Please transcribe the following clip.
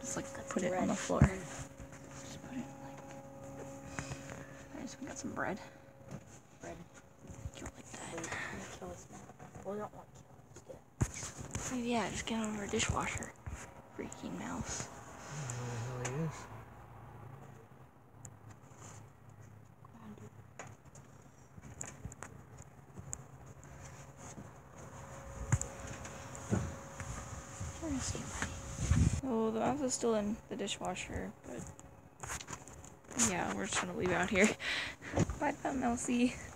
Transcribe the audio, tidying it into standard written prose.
Let's like put it on the floor. Just put it like. Nice. We got some bread. Bread. You don't like that? Wait, I'm gonna kill this man. Well, I don't want to kill him. Just get it. Yeah, just get over a dishwasher. Freaking mouse. I don't know who the hell he is. Come on, dude. We're gonna see, buddy. Oh, the mouse is still in the dishwasher, but yeah, we're just gonna leave it out here. Bye, mousey.